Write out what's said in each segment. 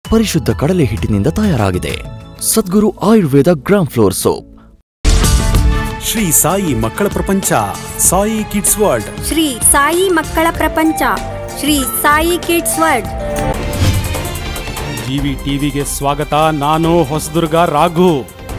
ಪರಿಶುದ್ಧ ಕಡಲೆ ಹಿಟ್ಟಿನಿಂದ ತಯಾರಾಗಿದೆ. Sadguru Ayurveda gram flour soap. Shri Sai Makkala Prapancha, Sai kids world. Shri Sai Makkala Prapancha, Shri Sai kids world. GV ಟಿವಿಗೆ ಸ್ವಾಗತ. ನಾನು ಹೊಸದುರ್ಗ ರಾಘು.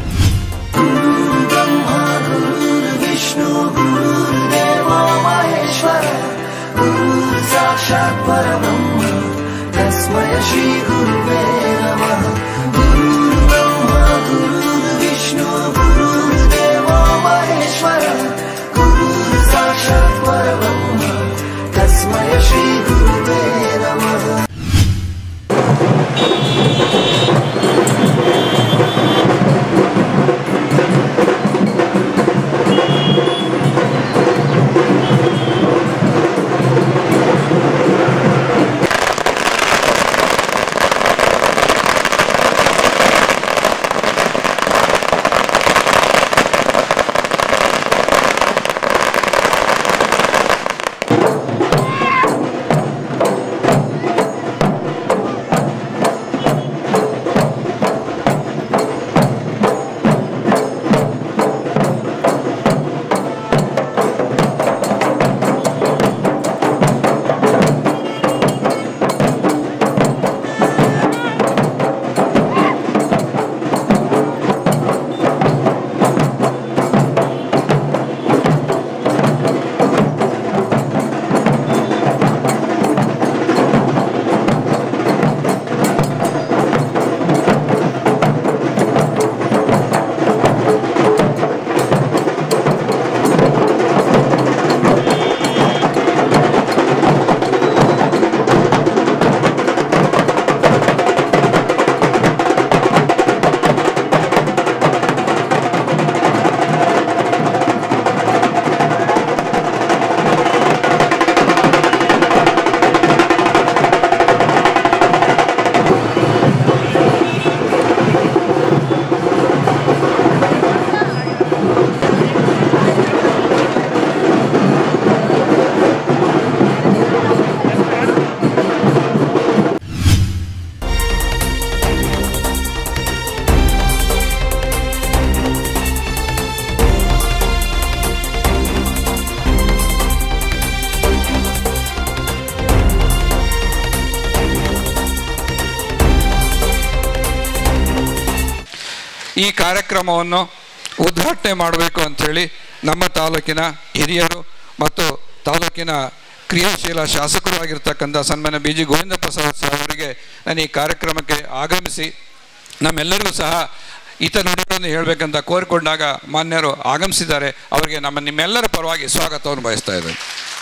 ಈ ಕಾರ್ಯಕ್ರಮವನ್ನು ಉದ್ಘಾಟನೆ ಮಾಡಬೇಕು ಅಂಥೇಳಿ ನಮ್ಮ ತಾಲೂಕಿನ ಹಿರಿಯರು ಮತ್ತು ತಾಲೂಕಿನ ಕ್ರಿಯಾಶೀಲ ಶಾಸಕರು ಆಗಿರ್ತಕ್ಕಂಥ ಸನ್ಮಾನ್ಯ ಬಿ ಜಿ ಗೋವಿಂದ ಪ್ರಸಾದ್ ಅವರಿಗೆ ನಾನು ಈ ಕಾರ್ಯಕ್ರಮಕ್ಕೆ ಆಗಮಿಸಿ ನಮ್ಮೆಲ್ಲರಿಗೂ ಸಹ ಈತ ನುಡಿಗಳನ್ನು ಹೇಳಬೇಕಂತ ಕೋರಿಕೊಂಡಾಗ ಮಾನ್ಯರು ಆಗಮಿಸಿದ್ದಾರೆ. ಅವರಿಗೆ ನಿಮ್ಮೆಲ್ಲರ ಪರವಾಗಿ ಸ್ವಾಗತವನ್ನು ಬಯಸ್ತಾ ಇದ್ದೇನೆ.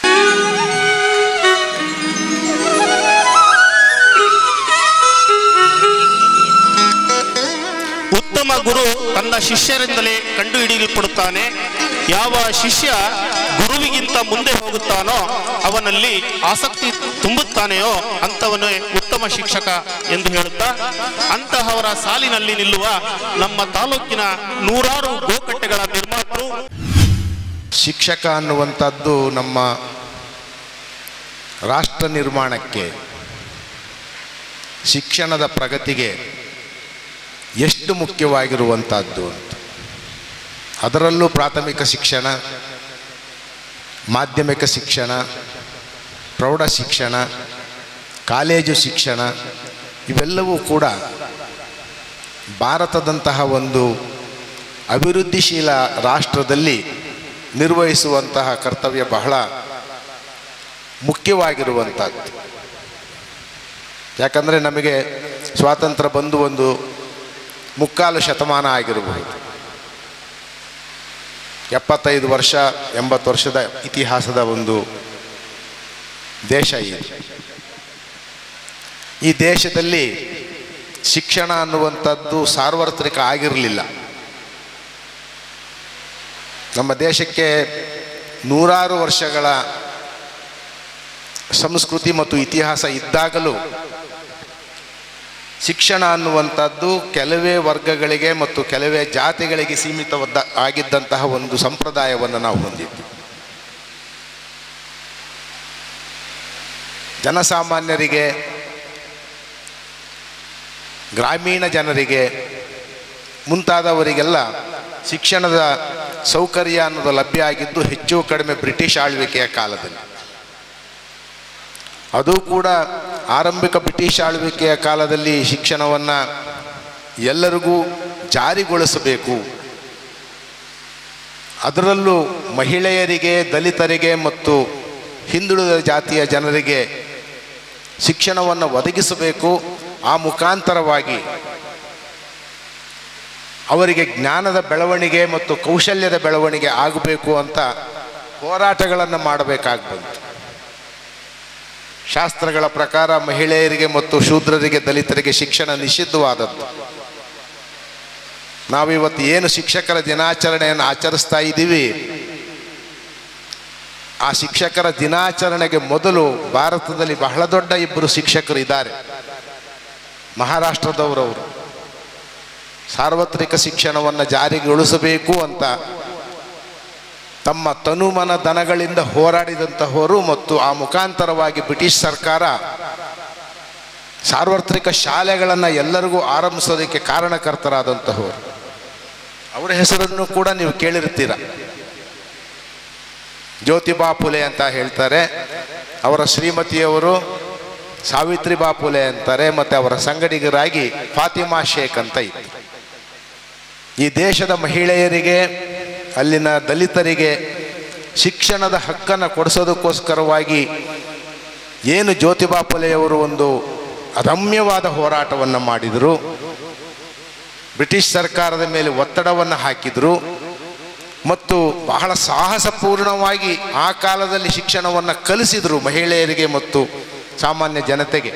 ಉತ್ತಮ ಗುರು ತನ್ನ ಶಿಷ್ಯರಿಂದಲೇ ಕಂಡುಹಿಡಿಯಲ್ಪಡುತ್ತಾನೆ. ಯಾವ ಶಿಷ್ಯ ಗುರುವಿಗಿಂತ ಮುಂದೆ ಹೋಗುತ್ತಾನೋ ಅವನಲ್ಲಿ ಆಸಕ್ತಿ ತುಂಬುತ್ತಾನೆಯೋ ಅಂಥವನೇ ಉತ್ತಮ ಶಿಕ್ಷಕ ಎಂದು ಹೇಳುತ್ತಾ, ಅಂತಹವರ ಸಾಲಿನಲ್ಲಿ ನಿಲ್ಲುವ ನಮ್ಮ ತಾಲೂಕಿನ ನೂರಾರು ಗೋಕಟ್ಟೆಗಳ ನಿರ್ಮಾತೃ. ಶಿಕ್ಷಕ ಅನ್ನುವಂಥದ್ದು ನಮ್ಮ ರಾಷ್ಟ್ರ ನಿರ್ಮಾಣಕ್ಕೆ, ಶಿಕ್ಷಣದ ಪ್ರಗತಿಗೆ ಎಷ್ಟು ಮುಖ್ಯವಾಗಿರುವಂಥದ್ದು ಅಂತ. ಅದರಲ್ಲೂ ಪ್ರಾಥಮಿಕ ಶಿಕ್ಷಣ, ಮಾಧ್ಯಮಿಕ ಶಿಕ್ಷಣ, ಪ್ರೌಢ ಶಿಕ್ಷಣ, ಕಾಲೇಜು ಶಿಕ್ಷಣ ಇವೆಲ್ಲವೂ ಕೂಡ ಭಾರತದಂತಹ ಒಂದು ಅಭಿವೃದ್ಧಿಶೀಲ ರಾಷ್ಟ್ರದಲ್ಲಿ ನಿರ್ವಹಿಸುವಂತಹ ಕರ್ತವ್ಯ ಬಹಳ ಮುಖ್ಯವಾಗಿರುವಂಥದ್ದು. ಯಾಕಂದರೆ ನಮಗೆ ಸ್ವಾತಂತ್ರ್ಯ ಬಂದು ಒಂದು 3/4 ಶತಮಾನ ಆಗಿರಬಹುದು. 75 ವರ್ಷ 80 ವರ್ಷದ ಇತಿಹಾಸದ ಒಂದು ದೇಶ ಇದು. ಈ ದೇಶದಲ್ಲಿ ಶಿಕ್ಷಣ ಅನ್ನುವಂಥದ್ದು ಸಾರ್ವತ್ರಿಕ ಆಗಿರಲಿಲ್ಲ. ನಮ್ಮ ದೇಶಕ್ಕೆ ನೂರಾರು ವರ್ಷಗಳ ಸಂಸ್ಕೃತಿ ಮತ್ತು ಇತಿಹಾಸ ಇದ್ದಾಗಲೂ ಶಿಕ್ಷಣ ಅನ್ನುವಂಥದ್ದು ಕೆಲವೇ ವರ್ಗಗಳಿಗೆ ಮತ್ತು ಕೆಲವೇ ಜಾತಿಗಳಿಗೆ ಸೀಮಿತವಾದ ಆಗಿದ್ದಂತಹ ಒಂದು ಸಂಪ್ರದಾಯವನ್ನು ನಾವು ಹೊಂದಿದ್ವಿ. ಜನಸಾಮಾನ್ಯರಿಗೆ ಗ್ರಾಮೀಣ ಜನರಿಗೆ ಮುಂತಾದವರಿಗೆಲ್ಲ ಶಿಕ್ಷಣದ ಸೌಕರ್ಯ ಅನ್ನೋದು ಲಭ್ಯ ಆಗಿದ್ದು ಹೆಚ್ಚು ಕಡಿಮೆ ಬ್ರಿಟಿಷ್ ಆಳ್ವಿಕೆಯ ಕಾಲದಲ್ಲಿ. ಅದು ಕೂಡ ಆರಂಭಿಕ ಬ್ರಿಟಿಷ್ ಆಳ್ವಿಕೆಯ ಕಾಲದಲ್ಲಿ ಶಿಕ್ಷಣವನ್ನು ಎಲ್ಲರಿಗೂ ಜಾರಿಗೊಳಿಸಬೇಕು, ಅದರಲ್ಲೂ ಮಹಿಳೆಯರಿಗೆ, ದಲಿತರಿಗೆ ಮತ್ತು ಹಿಂದುಳಿದ ಜಾತಿಯ ಜನರಿಗೆ ಶಿಕ್ಷಣವನ್ನು ಒದಗಿಸಬೇಕು. ಆ ಮುಖಾಂತರವಾಗಿ ಅವರಿಗೆ ಜ್ಞಾನದ ಬೆಳವಣಿಗೆ ಮತ್ತು ಕೌಶಲ್ಯದ ಬೆಳವಣಿಗೆ ಆಗಬೇಕು ಅಂತ ಹೋರಾಟಗಳನ್ನು ಮಾಡಬೇಕಾಗಿ ಬಂತು. ಶಾಸ್ತ್ರಗಳ ಪ್ರಕಾರ ಮಹಿಳೆಯರಿಗೆ ಮತ್ತು ಶೂದ್ರರಿಗೆ, ದಲಿತರಿಗೆ ಶಿಕ್ಷಣ ನಿಷಿದ್ಧವಾದದ್ದು. ನಾವಿವತ್ತು ಏನು ಶಿಕ್ಷಕರ ದಿನಾಚರಣೆಯನ್ನು ಆಚರಿಸ್ತಾ ಇದ್ದೀವಿ, ಆ ಶಿಕ್ಷಕರ ದಿನಾಚರಣೆಗೆ ಮೊದಲು ಭಾರತದಲ್ಲಿ ಬಹಳ ದೊಡ್ಡ ಇಬ್ಬರು ಶಿಕ್ಷಕರು ಇದ್ದಾರೆ. ಮಹಾರಾಷ್ಟ್ರದವರವರು ಸಾರ್ವತ್ರಿಕ ಶಿಕ್ಷಣವನ್ನು ಜಾರಿಗೊಳಿಸಬೇಕು ಅಂತ ತಮ್ಮ ತನುಮನ ದನಗಳಿಂದ ಹೋರಾಡಿದಂತಹವರು ಮತ್ತು ಆ ಮುಖಾಂತರವಾಗಿ ಬ್ರಿಟಿಷ್ ಸರ್ಕಾರ ಸಾರ್ವತ್ರಿಕ ಶಾಲೆಗಳನ್ನು ಎಲ್ಲರಿಗೂ ಆರಂಭಿಸೋದಕ್ಕೆ ಕಾರಣಕರ್ತರಾದಂತಹವರು. ಅವರ ಹೆಸರನ್ನು ಕೂಡ ನೀವು ಕೇಳಿರ್ತೀರ. ಜ್ಯೋತಿಬಾ ಫುಲೆ ಅಂತ ಹೇಳ್ತಾರೆ, ಅವರ ಶ್ರೀಮತಿಯವರು ಸಾವಿತ್ರಿಬಾ ಫುಲೆ ಅಂತಾರೆ, ಮತ್ತು ಅವರ ಸಂಗಡಿಗರಾಗಿ ಫಾತಿಮಾ ಶೇಖ್ ಅಂತ ಇತ್ತು. ಈ ದೇಶದ ಮಹಿಳೆಯರಿಗೆ, ಅಲ್ಲಿನ ದಲಿತರಿಗೆ ಶಿಕ್ಷಣದ ಹಕ್ಕನ್ನು ಕೊಡಿಸೋದಕ್ಕೋಸ್ಕರವಾಗಿ ಏನು ಜ್ಯೋತಿಬಾ ಫುಲೆಯವರು ಒಂದು ಅದಮ್ಯವಾದ ಹೋರಾಟವನ್ನು ಮಾಡಿದರು. ಬ್ರಿಟಿಷ್ ಸರ್ಕಾರದ ಮೇಲೆ ಒತ್ತಡವನ್ನು ಹಾಕಿದರು ಮತ್ತು ಬಹಳ ಸಾಹಸಪೂರ್ಣವಾಗಿ ಆ ಕಾಲದಲ್ಲಿ ಶಿಕ್ಷಣವನ್ನು ಕಲಿಸಿದರು ಮಹಿಳೆಯರಿಗೆ ಮತ್ತು ಸಾಮಾನ್ಯ ಜನತೆಗೆ.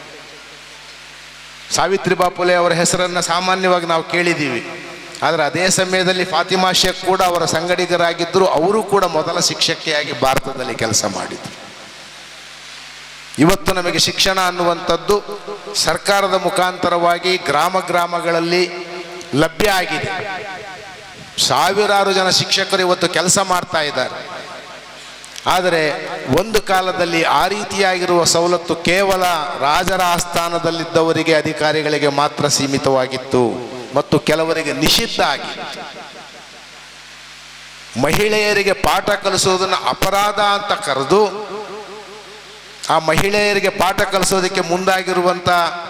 ಸಾವಿತ್ರಿಬಾ ಫುಲೆ ಅವರ ಹೆಸರನ್ನು ಸಾಮಾನ್ಯವಾಗಿ ನಾವು ಕೇಳಿದ್ದೀವಿ, ಆದರೆ ಅದೇ ಸಮಯದಲ್ಲಿ ಫಾತಿಮಾ ಶೇಖ್ ಕೂಡ ಅವರ ಸಂಗಡಿಗರಾಗಿದ್ದರು. ಅವರು ಕೂಡ ಮೊದಲ ಶಿಕ್ಷಕಿಯಾಗಿ ಭಾರತದಲ್ಲಿ ಕೆಲಸ ಮಾಡಿದರು. ಇವತ್ತು ನಮಗೆ ಶಿಕ್ಷಣ ಅನ್ನುವಂಥದ್ದು ಸರ್ಕಾರದ ಮುಖಾಂತರವಾಗಿ ಗ್ರಾಮ ಗ್ರಾಮಗಳಲ್ಲಿ ಲಭ್ಯ ಆಗಿದೆ. ಸಾವಿರಾರು ಜನ ಶಿಕ್ಷಕರು ಇವತ್ತು ಕೆಲಸ ಮಾಡ್ತಾ ಇದ್ದಾರೆ. ಆದರೆ ಒಂದು ಕಾಲದಲ್ಲಿ ಆ ರೀತಿಯಾಗಿರುವ ಸವಲತ್ತು ಕೇವಲ ರಾಜರ ಆಸ್ಥಾನದಲ್ಲಿದ್ದವರಿಗೆ, ಅಧಿಕಾರಿಗಳಿಗೆ ಮಾತ್ರ ಸೀಮಿತವಾಗಿತ್ತು ಮತ್ತು ಕೆಲವರಿಗೆ ನಿಷಿದ್ಧ ಆಗಿತ್ತು. ಮಹಿಳೆಯರಿಗೆ ಪಾಠ ಕಲಿಸೋದನ್ನು ಅಪರಾಧ ಅಂತ ಕರೆದು ಆ ಮಹಿಳೆಯರಿಗೆ ಪಾಠ ಕಲಿಸೋದಕ್ಕೆ ಮುಂದಾಗಿರುವಂಥ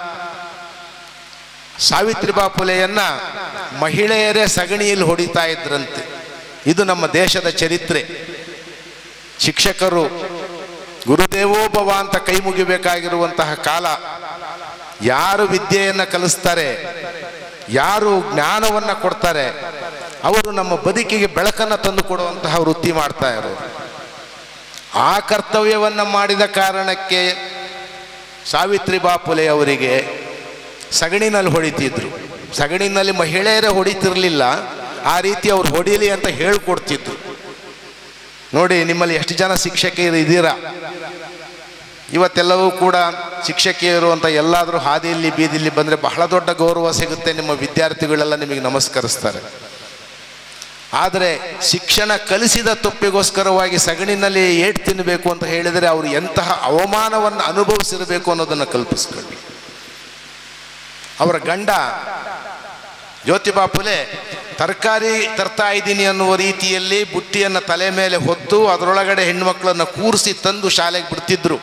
ಸಾವಿತ್ರಿಬಾ ಫುಲೆಯನ್ನ ಮಹಿಳೆಯರೇ ಸಗಣಿಯಲ್ಲಿ ಹೊಡಿತಾ ಇದ್ರಂತೆ. ಇದು ನಮ್ಮ ದೇಶದ ಚರಿತ್ರೆ. ಶಿಕ್ಷಕರು ಗುರುದೇವೋಭವ ಅಂತ ಕೈ ಮುಗಿಬೇಕಾಗಿರುವಂತಹ ಕಾಲ. ಯಾರು ವಿದ್ಯೆಯನ್ನು ಕಲಿಸ್ತಾರೆ, ಯಾರು ಜ್ಞಾನವನ್ನು ಕೊಡ್ತಾರೆ, ಅವರು ನಮ್ಮ ಬದುಕಿಗೆ ಬೆಳಕನ್ನು ತಂದು ಕೊಡುವಂತಹ ವೃತ್ತಿ ಮಾಡ್ತಾ ಇರೋರು. ಆ ಕರ್ತವ್ಯವನ್ನು ಮಾಡಿದ ಕಾರಣಕ್ಕೆ ಸಾವಿತ್ರಿಬಾ ಫುಲೆ ಅವರಿಗೆ ಸಗಣಿನಲ್ಲಿ ಹೊಡಿತಿದ್ರು. ಸಗಣಿನಲ್ಲಿ ಮಹಿಳೆಯರೇ ಹೊಡಿತಿರ್ಲಿಲ್ಲ, ಆ ರೀತಿ ಅವ್ರು ಹೊಡೀಲಿ ಅಂತ ಹೇಳ್ಕೊಡ್ತಿದ್ರು. ನೋಡಿ, ನಿಮ್ಮಲ್ಲಿ ಎಷ್ಟು ಜನ ಶಿಕ್ಷಕಿಯರು ಇದ್ದೀರಾ? ಇವತ್ತೆಲ್ಲವೂ ಕೂಡ ಶಿಕ್ಷಕಿಯರು ಅಂತ ಎಲ್ಲಾದರೂ ಹಾದಿಯಲ್ಲಿ ಬೀದಿಯಲ್ಲಿ ಬಂದರೆ ಬಹಳ ದೊಡ್ಡ ಗೌರವ ಸಿಗುತ್ತೆ. ನಿಮ್ಮ ವಿದ್ಯಾರ್ಥಿಗಳೆಲ್ಲ ನಿಮಗೆ ನಮಸ್ಕರಿಸ್ತಾರೆ. ಆದರೆ ಶಿಕ್ಷಣ ಕಲಿಸಿದ ತಪ್ಪಿಗೋಸ್ಕರವಾಗಿ ಸಗಣಿನಲ್ಲಿ ಏಟು ತಿನ್ನಬೇಕು ಅಂತ ಹೇಳಿದರೆ ಅವರು ಎಂತಹ ಅವಮಾನವನ್ನು ಅನುಭವಿಸಿರಬೇಕು ಅನ್ನೋದನ್ನು ಕಲ್ಪಿಸ್ಕೊಳ್ಳಿ. ಅವರ ಗಂಡ ಜ್ಯೋತಿಬಾ ಫುಲೆ ತರಕಾರಿ ತರ್ತಾ ಇದ್ದೀನಿ ಅನ್ನುವ ರೀತಿಯಲ್ಲಿ ಬುಟ್ಟಿಯನ್ನು ತಲೆ ಮೇಲೆ ಹೊತ್ತು ಅದರೊಳಗಡೆ ಹೆಣ್ಮಕ್ಳನ್ನು ಕೂರಿಸಿ ತಂದು ಶಾಲೆಗೆ ಬಿಡ್ತಿದ್ರು.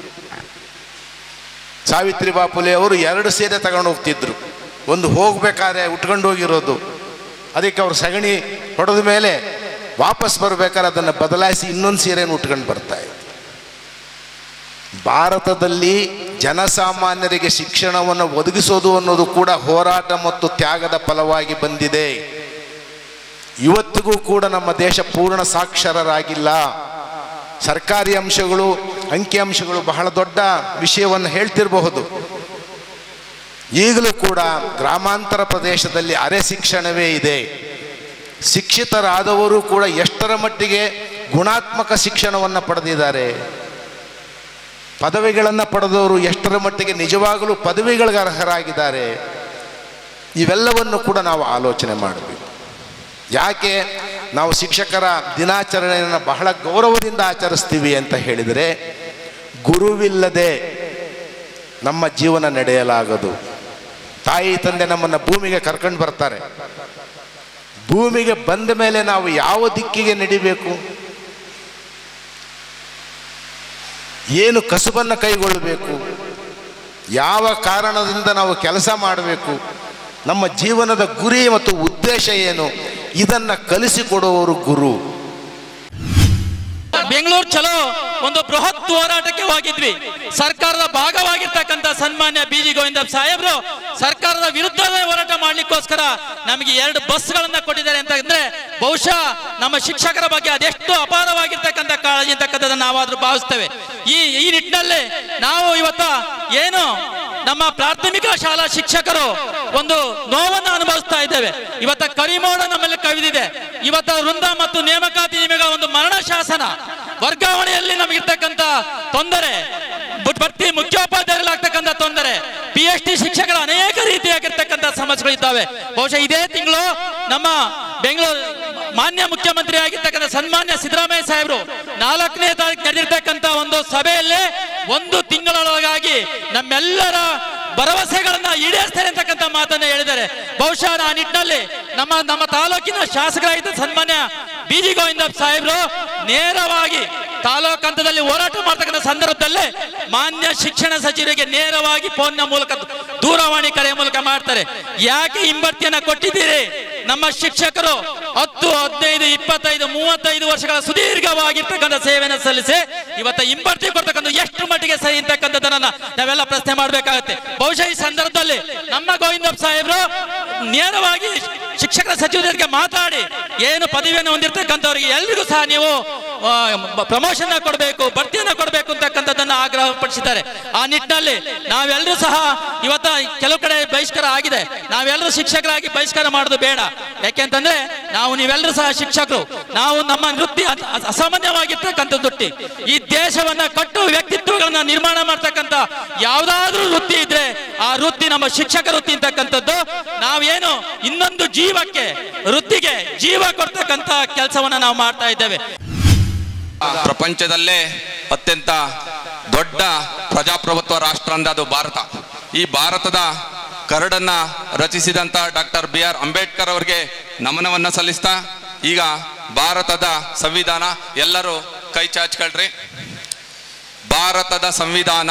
ಸಾವಿತ್ರಿಬಾ ಫುಲೆ ಅವರು 2 ಸೀರೆ ತಗೊಂಡು ಹೋಗ್ತಿದ್ರು. ಒಂದು ಹೋಗ್ಬೇಕಾದ್ರೆ ಉಟ್ಕೊಂಡು ಹೋಗಿರೋದು, ಅದಕ್ಕೆ ಅವರು ಸಗಣಿ ಹೊಡೆದ ಮೇಲೆ ವಾಪಸ್ ಬರ್ಬೇಕಾದ್ರೆ ಅದನ್ನು ಬದಲಾಯಿಸಿ ಇನ್ನೊಂದು ಸೀರೆಯನ್ನು ಉಟ್ಕೊಂಡು ಬರ್ತಾ ಇದ್ರು. ಭಾರತದಲ್ಲಿ ಜನಸಾಮಾನ್ಯರಿಗೆ ಶಿಕ್ಷಣವನ್ನು ಒದಗಿಸೋದು ಅನ್ನೋದು ಕೂಡ ಹೋರಾಟ ಮತ್ತು ತ್ಯಾಗದ ಫಲವಾಗಿ ಬಂದಿದೆ. ಇವತ್ತಿಗೂ ಕೂಡ ನಮ್ಮ ದೇಶ ಪೂರ್ಣ ಸಾಕ್ಷರರಾಗಿಲ್ಲ. ಸರ್ಕಾರಿ ಅಂಶಗಳು, ಅಂಕಿಅಂಶಗಳು ಬಹಳ ದೊಡ್ಡ ವಿಷಯವನ್ನು ಹೇಳ್ತಿರಬಹುದು. ಈಗಲೂ ಕೂಡ ಗ್ರಾಮಾಂತರ ಪ್ರದೇಶದಲ್ಲಿ ಅರೆ ಶಿಕ್ಷಣವೇ ಇದೆ. ಶಿಕ್ಷಿತರಾದವರು ಕೂಡ ಎಷ್ಟರ ಮಟ್ಟಿಗೆ ಗುಣಾತ್ಮಕ ಶಿಕ್ಷಣವನ್ನು ಪಡೆದಿದ್ದಾರೆ, ಪದವಿಗಳನ್ನು ಪಡೆದವರು ಎಷ್ಟರ ಮಟ್ಟಿಗೆ ನಿಜವಾಗಲೂ ಪದವಿಗಳಿಗೆ ಅರ್ಹರಾಗಿದ್ದಾರೆ, ಇವೆಲ್ಲವನ್ನು ಕೂಡ ನಾವು ಆಲೋಚನೆ ಮಾಡಬೇಕು. ಯಾಕೆ ನಾವು ಶಿಕ್ಷಕರ ದಿನಾಚರಣೆಯನ್ನು ಬಹಳ ಗೌರವದಿಂದ ಆಚರಿಸ್ತೀವಿ ಅಂತ ಹೇಳಿದರೆ, ಗುರುವಿಲ್ಲದೆ ನಮ್ಮ ಜೀವನ ನಡೆಯಲಾಗದು. ತಾಯಿ ತಂದೆ ನಮ್ಮನ್ನು ಭೂಮಿಗೆ ಕರ್ಕೊಂಡು ಬರ್ತಾರೆ. ಭೂಮಿಗೆ ಬಂದ ಮೇಲೆ ನಾವು ಯಾವ ದಿಕ್ಕಿಗೆ ನಡಿಬೇಕು, ಏನು ಕಸುಬನ್ನು ಕೈಗೊಳ್ಳಬೇಕು, ಯಾವ ಕಾರಣದಿಂದ ನಾವು ಕೆಲಸ ಮಾಡಬೇಕು, ನಮ್ಮ ಜೀವನದ ಗುರಿ ಮತ್ತು ಉದ್ದೇಶ ಏನು, ಇದನ್ನು ಕಲಿಸಿಕೊಡುವವರು ಗುರು. ಬೆಂಗಳೂರು ಚಲೋ ಒಂದು ಬೃಹತ್ ಹೋರಾಟಕ್ಕೆ ಹೋಗಿದ್ವಿ. ಸರ್ಕಾರದ ಭಾಗವಾಗಿರ್ತಕ್ಕಂಥ ಸನ್ಮಾನ್ಯ ಬಿ.ಜಿ. ಗೋವಿಂದ ಸಾಹೇಬ್ರು ಸರ್ಕಾರದ ವಿರುದ್ಧ ಹೋರಾಟ ಮಾಡ್ಲಿಕ್ಕೋಸ್ಕರ ನಮಗೆ 2 ಬಸ್ಗಳನ್ನ ಕೊಟ್ಟಿದ್ದಾರೆ ಅಂತ ಅಂದ್ರೆ ಬಹುಶಃ ನಮ್ಮ ಶಿಕ್ಷಕರ ಬಗ್ಗೆ ಅದೆಷ್ಟು ಅಪಾರವಾಗಿರ್ತಕ್ಕಂಥ ಕಾಳಜಿ ಅಂತಕ್ಕಂಥದ್ದನ್ನು ನಾವಾದ್ರೂ ಭಾವಿಸ್ತೇವೆ. ಈ ನಿಟ್ಟಿನಲ್ಲಿ ನಾವು ಇವತ್ತ ಏನು ನಮ್ಮ ಪ್ರಾಥಮಿಕ ಶಾಲಾ ಶಿಕ್ಷಕರು ಒಂದು ನೋವನ್ನು ಅನುಭವಿಸ್ತಾ ಇದ್ದೇವೆ. ಇವತ್ತ ಕರಿಮೋಡ ನಮ್ಮಲ್ಲಿ ಕವಿದಿದೆ. ಇವತ್ತ ವೃಂದ ಮತ್ತು ನೇಮಕಾತಿ ನಿಮಗೆ ಒಂದು ಮರಣ ಶಾಸನ, ವರ್ಗಾವಣೆಯಲ್ಲಿ ನಮಗಿರ್ತಕ್ಕಂಥ ತೊಂದರೆ, ಬಡ್ತಿ ಮುಖ್ಯೋಪಾಧ್ಯಾಯರಾಗ್ತಕ್ಕಂಥ ತೊಂದರೆ, PhD ಶಿಕ್ಷಕರ ಅನೇಕ ರೀತಿಯಾಗಿರ್ತಕ್ಕಂಥ ಸಮಸ್ಯೆಗಳು ಇದ್ದಾವೆ. ಬಹುಶಃ ಇದೇ ತಿಂಗಳು ನಮ್ಮ ಬೆಂಗಳೂರು ಮಾನ್ಯ ಮುಖ್ಯಮಂತ್ರಿ ಆಗಿರ್ತಕ್ಕಂಥ ಸನ್ಮಾನ್ಯ ಸಿದ್ದರಾಮಯ್ಯ ಸಾಹೇಬರು 4ನೇ ತಾರೀಕು ನಡೆದಿರ್ತಕ್ಕಂಥ ಒಂದು ಸಭೆಯಲ್ಲೇ 1 ತಿಂಗಳೊಳಗಾಗಿ ನಮ್ಮೆಲ್ಲರ ಭರವಸೆಗಳನ್ನ ಈಡೇರಿಸ್ತಾರೆ ಅಂತಕ್ಕಂಥ ಮಾತನ್ನ ಹೇಳಿದ್ದಾರೆ. ಬಹುಶಃ ಆ ನಿಟ್ಟಿನಲ್ಲಿ ನಮ್ಮ ತಾಲೂಕಿನ ಶಾಸಕರಾಗಿದ್ದ ಸನ್ಮಾನ್ಯ ಬಿ.ಜಿ. ಗೋವಿಂದ ಸಾಹೇಬ್ರು ನೇರವಾಗಿ ತಾಲೂಕು ಹಂತದಲ್ಲಿ ಹೋರಾಟ ಮಾಡ್ತಕ್ಕಂಥ ಸಂದರ್ಭದಲ್ಲೇ ಮಾನ್ಯ ಶಿಕ್ಷಣ ಸಚಿವರಿಗೆ ನೇರವಾಗಿ ಫೋನ್ನ ಮೂಲಕ ದೂರವಾಣಿ ಕರೆ ಮೂಲಕ ಮಾಡ್ತಾರೆ. ಯಾಕೆ ಹಿಂಬಡ್ತಿಯನ್ನ ಕೊಟ್ಟಿದ್ದೀರಿ? ನಮ್ಮ ಶಿಕ್ಷಕರು 10, 15, 25, 35 ವರ್ಷಗಳ ಸುದೀರ್ಘವಾಗಿರ್ತಕ್ಕಂಥ ಸೇವೆಯನ್ನು ಸಲ್ಲಿಸಿ ಇವತ್ತು ಹಿಂಬಡ್ತಿ ಕೊಡ್ತಕ್ಕಂಥ ಎಷ್ಟು ಮಟ್ಟಿಗೆ ಸರಿ ಅಂತಕ್ಕಂಥದ್ದನ್ನ ನಾವೆಲ್ಲ ಪ್ರಶ್ನೆ ಮಾಡಬೇಕಾಗುತ್ತೆ. ಬಹುಶಃ ಈ ಸಂದರ್ಭದಲ್ಲಿ ನಮ್ಮ ಗೋವಿಂದ ಸಾಹೇಬ್ರು ನೇರವಾಗಿ ಶಿಕ್ಷಕರ ಸಚಿವರಿಗೆ ಮಾತಾಡಿ ಏನು ಪದವಿಯನ್ನು ಹೊಂದಿರತಕ್ಕಂಥವ್ರಿಗೆ ಎಲ್ರಿಗೂ ಸಹ ನೀವು ಪ್ರಮೋಷನ್ ಕೊಡಬೇಕು, ಬಡ್ತಿಯನ್ನು ಕೊಡಬೇಕು ಅಂತಕ್ಕಂಥದ್ದನ್ನ ಆಗ್ರಹ ಪಡಿಸಿದ್ದಾರೆ. ಆ ನಿಟ್ಟಿನಲ್ಲಿ ನಾವೆಲ್ಲರೂ ಸಹ ಇವತ್ತ ಕೆಲವು ಕಡೆ ಬಹಿಷ್ಕಾರ ಆಗಿದೆ. ನಾವೆಲ್ಲರೂ ಶಿಕ್ಷಕರಾಗಿ ಬಹಿಷ್ಕಾರ ಮಾಡೋದು ಬೇಡ. ಯಾಕೆಂತಂದ್ರೆ ನೀವೆಲ್ಲರೂ ಸಹ ಶಿಕ್ಷಕರು. ನಾವು ನಮ್ಮ ವೃತ್ತಿ ಅಸಾಮಾನ್ಯವಾಗಿರ್ತಕ್ಕಂಥ ವೃತ್ತಿ. ಈ ದೇಶವನ್ನ ಕಟ್ಟುವ ವ್ಯಕ್ತಿತ್ವಗಳನ್ನ ನಿರ್ಮಾಣ ಮಾಡ್ತಕ್ಕಂಥ ಯಾವ್ದಾದ್ರೂ ವೃತ್ತಿ ಇದ್ರೆ ಆ ವೃತ್ತಿ ನಮ್ಮ ಶಿಕ್ಷಕ ವೃತ್ತಿ ಅಂತಕ್ಕಂಥದ್ದು. ನಾವೇನು ಇನ್ನೊಂದು ಜೀವಕ್ಕೆ ವೃತ್ತಿಗೆ ಜೀವ ಕೊಡ್ತಕ್ಕಂಥ ಕೆಲಸವನ್ನ ನಾವು ಮಾಡ್ತಾ ಇದ್ದೇವೆ. ಪ್ರಪಂಚದಲ್ಲೇ ಅತ್ಯಂತ ದೊಡ್ಡ ಪ್ರಜಾಪ್ರಭುತ್ವ ರಾಷ್ಟ್ರ ಅಂದ್ರೆ ಅದು ಭಾರತ. ಈ ಭಾರತದ ಕರಡನ್ನ ರಚಿಸಿದಂತ ಡಾಕ್ಟರ್ B.R. ಅಂಬೇಡ್ಕರ್ ಅವರಿಗೆ ನಮನವನ್ನ ಸಲ್ಲಿಸ್ತಾ ಈಗ ಭಾರತದ ಸಂವಿಧಾನ, ಎಲ್ಲರೂ ಕೈ ಚಾಚ್ಕೊಳ್ರಿ. ಭಾರತದ ಸಂವಿಧಾನ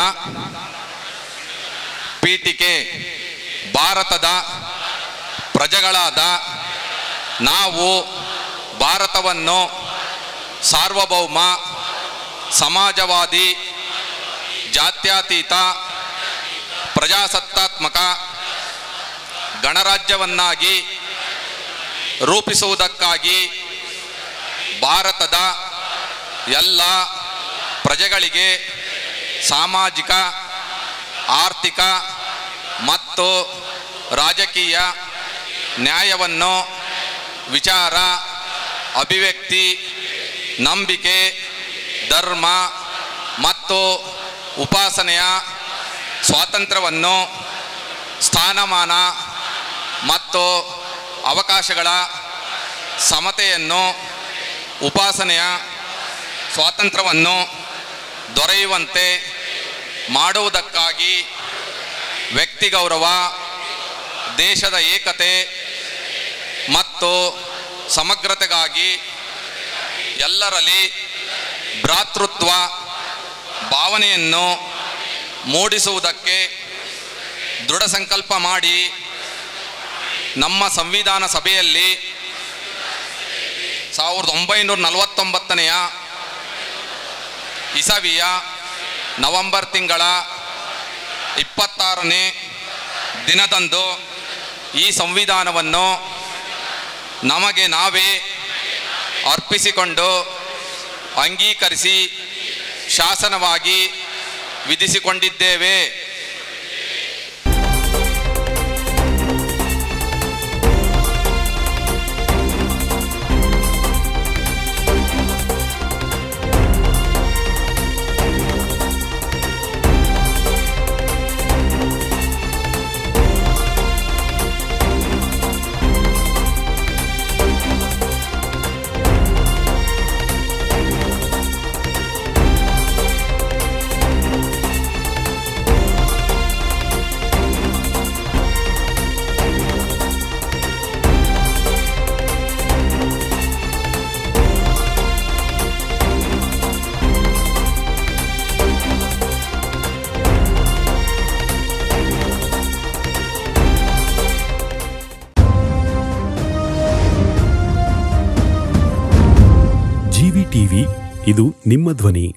ಪೀಠಿಕೆ ಭಾರತದ ಪ್ರಜೆಗಳಾದ ನಾವು ಭಾರತವನ್ನು ಸಾರ್ವಭೌಮ, ಸಮಾಜವಾದಿ, ಜಾತ್ಯತೀತ, ಪ್ರಜಾಸತ್ತಾತ್ಮಕ ಗಣರಾಜ್ಯವನ್ನಾಗಿ ರೂಪಿಸುವುದಕ್ಕಾಗಿ ಭಾರತದ ಎಲ್ಲ ಪ್ರಜೆಗಳಿಗೆ ಸಾಮಾಜಿಕ, ಆರ್ಥಿಕ ಮತ್ತು ರಾಜಕೀಯ ನ್ಯಾಯವನ್ನು ವಿಚಾರ, ಅಭಿವ್ಯಕ್ತಿ, ನಂಬಿಕೆ, ಧರ್ಮ ಮತ್ತು ಉಪಾಸನೆಯ ಸ್ವಾತಂತ್ರ್ಯವನ್ನು, ಸ್ಥಾನಮಾನ ಮತ್ತು ಅವಕಾಶಗಳ ಸಮತೆಯನ್ನು, ಉಪಾಸನೆಯ ಸ್ವಾತಂತ್ರ್ಯವನ್ನು ದೊರೆಯುವಂತೆ ಮಾಡುವುದಕ್ಕಾಗಿ ವ್ಯಕ್ತಿ ಗೌರವ, ದೇಶದ ಏಕತೆ ಮತ್ತು ಸಮಗ್ರತೆಗಾಗಿ ಎಲ್ಲರಲ್ಲಿ ಭ್ರಾತೃತ್ವ ಭಾವನೆಯನ್ನು ಮೂಡಿಸುವುದಕ್ಕೆ ದೃಢ ಸಂಕಲ್ಪ ಮಾಡಿ ನಮ್ಮ ಸಂವಿಧಾನ ಸಭೆಯಲ್ಲಿ 1949ನೇ ಇಸವಿಯ ನವೆಂಬರ್ ತಿಂಗಳ 26ನೇ ದಿನದಂದು ಈ ಸಂವಿಧಾನವನ್ನು ನಮಗೆ ನಾವೇ ಅರ್ಪಿಸಿಕೊಂಡು ಅಂಗೀಕರಿಸಿ ಶಾಸನವಾಗಿ ವಿಧಿಸಿಕೊಂಡಿದ್ದೇವೆ. ಇದು ನಿಮ್ಮ ಧ್ವನಿ.